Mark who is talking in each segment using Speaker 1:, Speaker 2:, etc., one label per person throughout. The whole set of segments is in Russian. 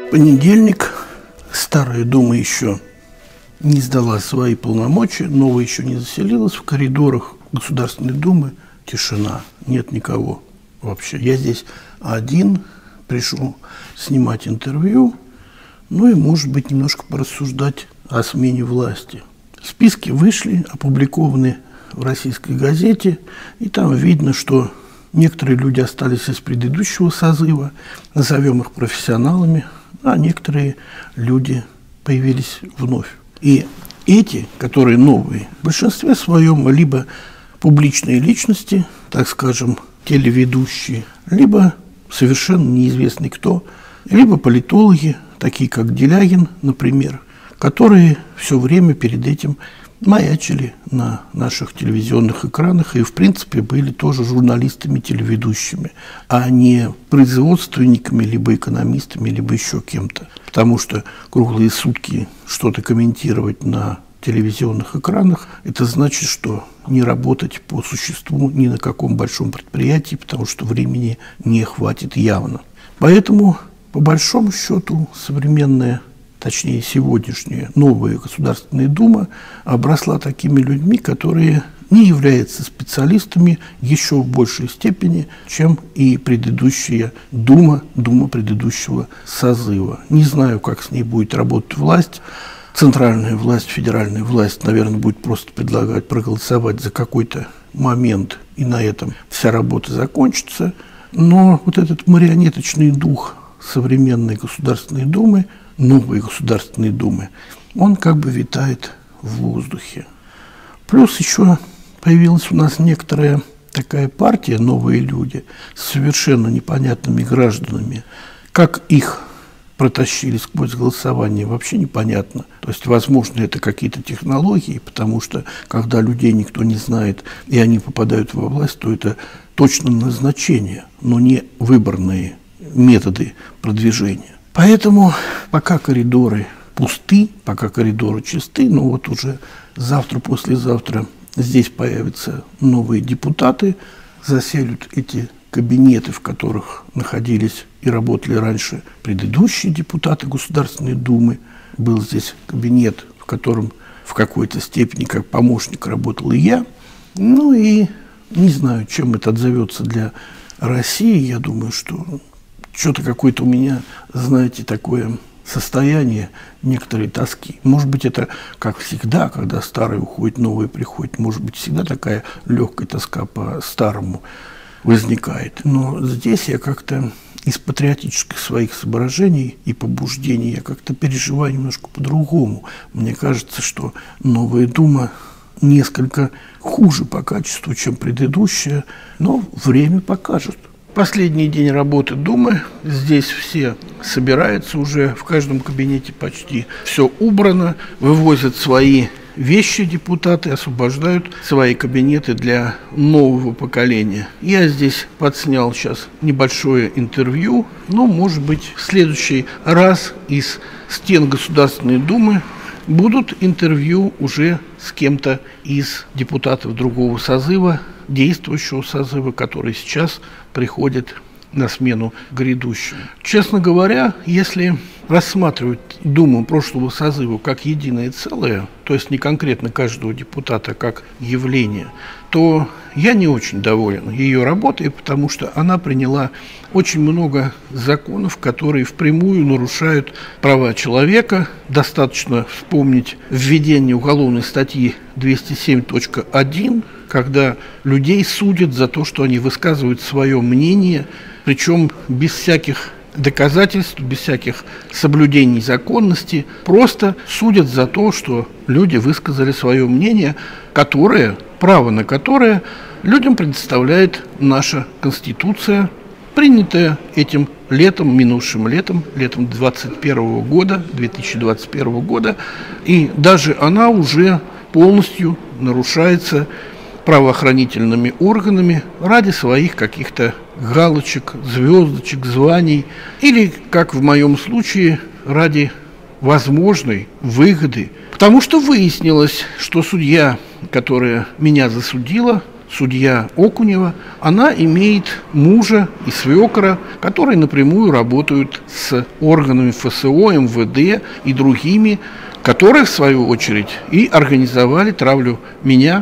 Speaker 1: Понедельник. Старая дума еще не сдала свои полномочия, новая еще не заселилась. В коридорах Государственной Думы тишина, нет никого вообще. Я здесь один, пришел снимать интервью, ну и, может быть, немножко порассуждать о смене власти. Списки вышли, опубликованы в российской газете, и там видно, что некоторые люди остались из предыдущего созыва, назовем их профессионалами, а некоторые люди появились вновь. И эти, которые новые, в большинстве своем либо публичные личности, так скажем, телеведущие, либо совершенно неизвестный кто, либо политологи, такие как Делягин, например, которые все время перед этим маячили на наших телевизионных экранах и, в принципе, были тоже журналистами, телеведущими, а не производственниками, либо экономистами, либо еще кем-то. Потому что круглые сутки что-то комментировать на телевизионных экранах, это значит, что не работать по существу ни на каком большом предприятии, потому что времени не хватит явно. Поэтому, по большому счету, современная, точнее сегодняшняя новая Государственная Дума обросла такими людьми, которые не являются специалистами еще в большей степени, чем и предыдущая Дума предыдущего созыва. Не знаю, как с ней будет работать власть. Центральная власть, федеральная власть, наверное, будет просто предлагать проголосовать за какой-то момент, и на этом вся работа закончится. Но вот этот марионеточный дух современной Государственной Думы, новой Государственной Думы, он как бы витает в воздухе. Плюс еще появилась у нас некоторая такая партия, новые люди, с совершенно непонятными гражданами. Как их протащили сквозь голосование, вообще непонятно. То есть, возможно, это какие-то технологии, потому что, когда людей никто не знает, и они попадают во власть, то это точно назначение, но не выборные методы продвижения. Поэтому пока коридоры пусты, пока коридоры чисты, но вот уже завтра, послезавтра здесь появятся новые депутаты, заселят эти кабинеты, в которых находились и работали раньше предыдущие депутаты Государственной Думы. Был здесь кабинет, в котором в какой-то степени как помощник работал и я. Ну и не знаю, чем это отзовется для России. Я думаю, что что-то какое-то у меня, знаете, такое состояние некоторой тоски. Может быть, это как всегда, когда старое уходит, новое приходит. Может быть, всегда такая легкая тоска по старому возникает. Но здесь я как-то из патриотических своих соображений и побуждений я как-то переживаю немножко по-другому. Мне кажется, что новая Дума несколько хуже по качеству, чем предыдущая, но время покажет. Последний день работы Думы. Здесь все собираются уже, в каждом кабинете почти все убрано, вывозят свои вещи депутаты, освобождают свои кабинеты для нового поколения. Я здесь подснял сейчас небольшое интервью, но, может быть, в следующий раз из стен Государственной Думы будут интервью уже с кем-то из депутатов другого созыва, действующего созыва, который сейчас приходит на смену грядущему. Честно говоря, если рассматривать Думу прошлого созыва как единое целое, то есть не конкретно каждого депутата как явление, то я не очень доволен ее работой, потому что она приняла очень много законов, которые впрямую нарушают права человека. Достаточно вспомнить введение уголовной статьи 207.1, когда людей судят за то, что они высказывают свое мнение, причем без всяких доказательств, без всяких соблюдений законности, просто судят за то, что люди высказали свое мнение, которое, право на которое людям предоставляет наша Конституция, принятая этим летом, минувшим летом 2021 года, и даже она уже полностью нарушается правоохранительными органами ради своих каких-то галочек, звездочек, званий, или, как в моем случае, ради возможной выгоды. Потому что выяснилось, что судья, которая меня засудила, судья Окунева, она имеет мужа и свекра, которые напрямую работают с органами ФСО, МВД и другими, которые, в свою очередь, и организовали травлю меня.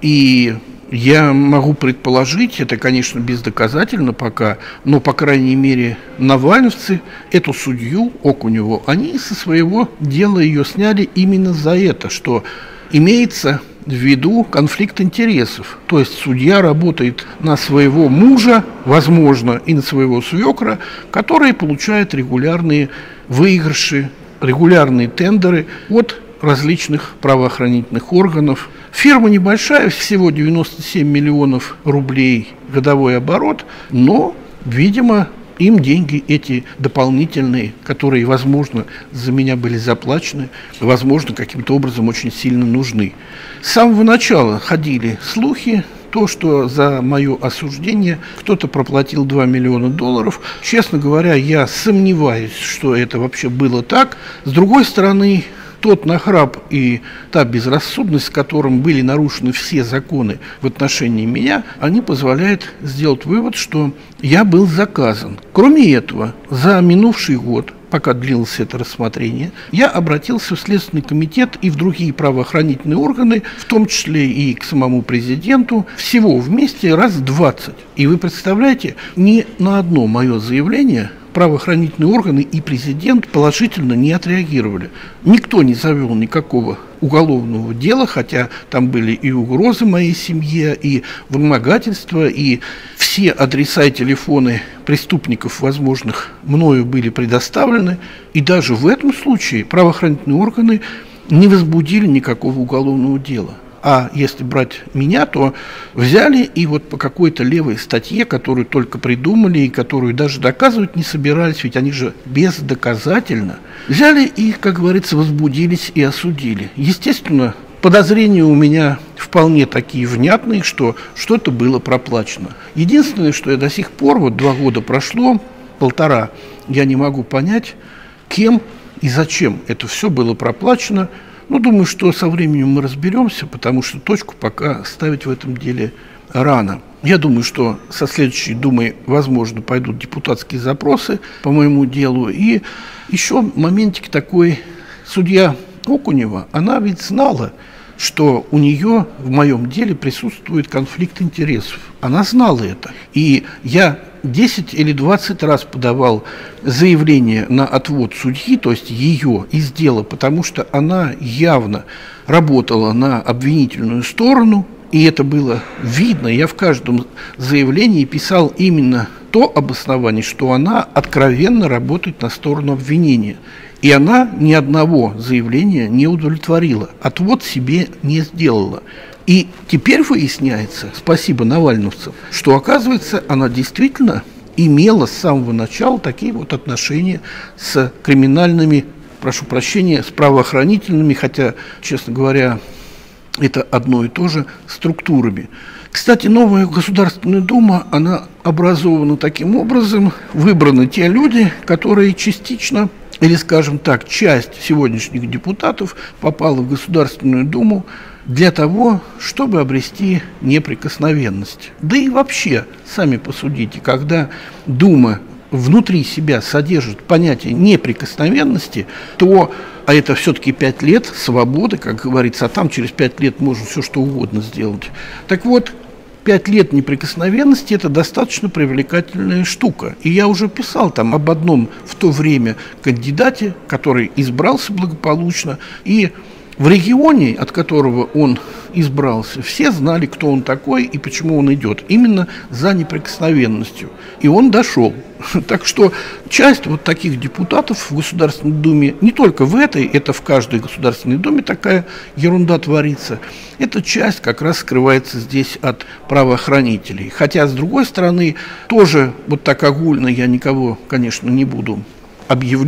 Speaker 1: И я могу предположить, это, конечно, бездоказательно пока, но, по крайней мере, навальновцы эту судью Окуневу, они со своего дела ее сняли именно за это, что имеется в виду конфликт интересов. То есть судья работает на своего мужа, возможно, и на своего свекра, которые получают регулярные выигрыши, регулярные тендеры от различных правоохранительных органов. Фирма небольшая, всего 97 миллионов рублей годовой оборот, но, видимо, им деньги эти дополнительные, которые, возможно, за меня были заплачены, возможно, каким-то образом очень сильно нужны. С самого начала ходили слухи, то, что за мое осуждение кто-то проплатил $2 миллиона. Честно говоря, я сомневаюсь, что это вообще было так. С другой стороны, тот нахрап и та безрассудность, с которым были нарушены все законы в отношении меня, они позволяют сделать вывод, что я был заказан. Кроме этого, за минувший год, пока длилось это рассмотрение, я обратился в Следственный комитет и в другие правоохранительные органы, в том числе и к самому президенту, всего вместе раз 20. И вы представляете, ни на одно мое заявление правоохранительные органы и президент положительно не отреагировали. Никто не завел никакого уголовного дела, хотя там были и угрозы моей семье, и вымогательства, и все адреса и телефоны преступников, возможных, мною были предоставлены. И даже в этом случае правоохранительные органы не возбудили никакого уголовного дела. А если брать меня, то взяли и вот по какой-то левой статье, которую только придумали и которую даже доказывать не собирались, ведь они же бездоказательно, взяли и, как говорится, возбудились и осудили. Естественно, подозрения у меня вполне такие внятные, что что-то было проплачено. Единственное, что я до сих пор, вот 2 года прошло, 1,5, я не могу понять, кем и зачем это все было проплачено. Ну, думаю, что со временем мы разберемся, потому что точку пока ставить в этом деле рано. Я думаю, что со следующей Думой, возможно, пойдут депутатские запросы по моему делу. И еще моментик такой, судья Окунева, она ведь знала, что у нее в моем деле присутствует конфликт интересов. Она знала это. И я 10 или 20 раз подавал заявление на отвод судьи, то есть ее из дела, потому что она явно работала на обвинительную сторону, и это было видно. Я в каждом заявлении писал именно то обоснование, что она откровенно работает на сторону обвинения. И она ни одного заявления не удовлетворила, отвод себе не сделала. И теперь выясняется, спасибо навальновцам, что, оказывается, она действительно имела с самого начала такие вот отношения с криминальными, прошу прощения, с правоохранительными, хотя, честно говоря, это одно и то же, структурами. Кстати, новая Государственная Дума, она образована таким образом, выбраны те люди, которые частично, или, скажем так, часть сегодняшних депутатов попала в Государственную Думу для того, чтобы обрести неприкосновенность. Да и вообще, сами посудите, когда Дума внутри себя содержит понятие неприкосновенности, то, а это все-таки 5 лет свободы, как говорится, а там через 5 лет можно все что угодно сделать. Так вот, 5 лет неприкосновенности – это достаточно привлекательная штука. И я уже писал там об одном в то время кандидате, который избрался благополучно, и в регионе, от которого он избрался, все знали, кто он такой и почему он идет. Именно за неприкосновенностью. И он дошел. Так что часть вот таких депутатов в Государственной Думе, не только в этой, это в каждой Государственной Думе такая ерунда творится, эта часть как раз скрывается здесь от правоохранителей. Хотя, с другой стороны, тоже вот так огульно я никого, конечно, не буду объявлять,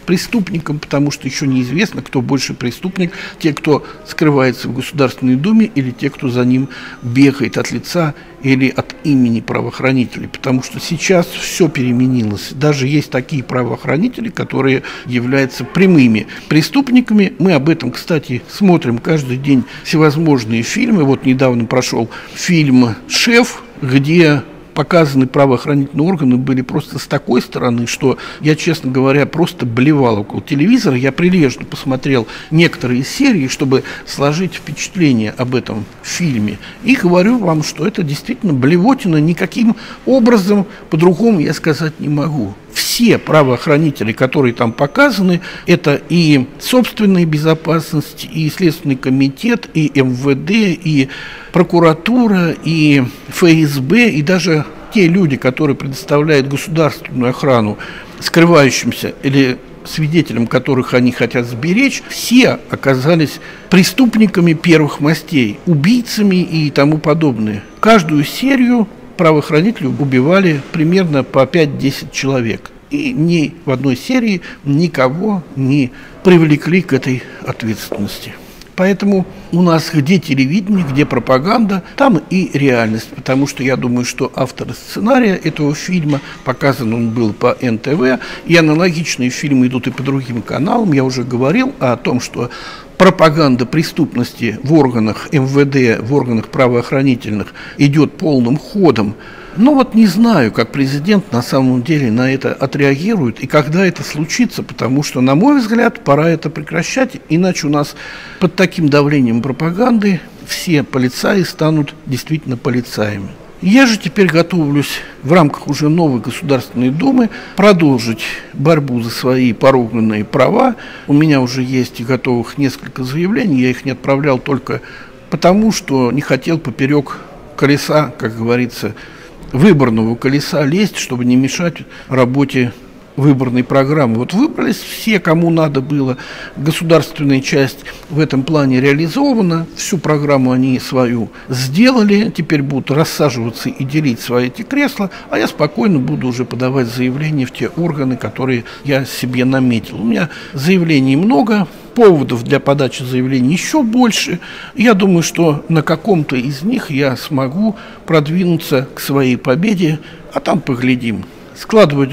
Speaker 1: преступникам, потому что еще неизвестно, кто больше преступник, те, кто скрывается в Государственной Думе, или те, кто за ним бегает от лица или от имени правоохранителей, потому что сейчас все переменилось. Даже есть такие правоохранители, которые являются прямыми преступниками. Мы об этом, кстати, смотрим каждый день всевозможные фильмы. Вот недавно прошел фильм «Шеф», где показаны правоохранительные органы были просто с такой стороны, что я, честно говоря, просто блевал около телевизора. Я прилежно посмотрел некоторые серии, чтобы сложить впечатление об этом фильме. И говорю вам, что это действительно блевотина, никаким образом по-другому я сказать не могу. Все правоохранители, которые там показаны, это и собственная безопасность, и Следственный комитет, и МВД, и прокуратура, и ФСБ, и даже те люди, которые предоставляют государственную охрану скрывающимся или свидетелям, которых они хотят сберечь, все оказались преступниками первых мастей, убийцами и тому подобное. Каждую серию правоохранители убивали примерно по 5-10 человек. И ни в одной серии никого не привлекли к этой ответственности. Поэтому у нас где телевидение, где пропаганда, там и реальность. Потому что я думаю, что авторы сценария этого фильма, показан он был по НТВ, и аналогичные фильмы идут и по другим каналам. Я уже говорил о том, что пропаганда преступности в органах МВД, в органах правоохранительных идет полным ходом. Но вот не знаю, как президент на самом деле на это отреагирует и когда это случится, потому что, на мой взгляд, пора это прекращать, иначе у нас под таким давлением пропаганды все полицаи станут действительно полицаями. Я же теперь готовлюсь в рамках уже новой Государственной Думы продолжить борьбу за свои поруганные права. У меня уже есть готовых несколько заявлений, я их не отправлял только потому, что не хотел поперек колеса, как говорится, выборного колеса лезть, чтобы не мешать работе выборной программы. Вот выбрались все, кому надо было. Государственная часть в этом плане реализована. Всю программу они свою сделали. Теперь будут рассаживаться и делить свои эти кресла. А я спокойно буду уже подавать заявления в те органы, которые я себе наметил. У меня заявлений много. Поводов для подачи заявлений еще больше. Я думаю, что на каком-то из них я смогу продвинуться к своей победе, а там поглядим. Складывать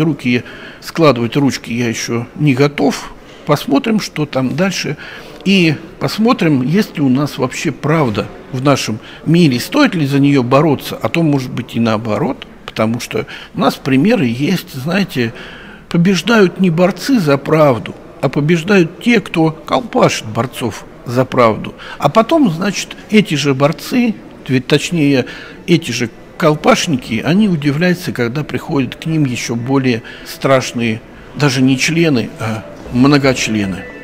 Speaker 1: ручки я еще не готов. Посмотрим, что там дальше. И посмотрим, есть ли у нас вообще правда в нашем мире. Стоит ли за нее бороться, а то, может быть, и наоборот. Потому что у нас примеры есть, знаете, побеждают не борцы за правду, а побеждают те, кто колпашит борцов за правду. А потом, значит, эти же борцы, точнее, эти же колпашники, они удивляются, когда приходят к ним еще более страшные, даже не члены, а многочлены.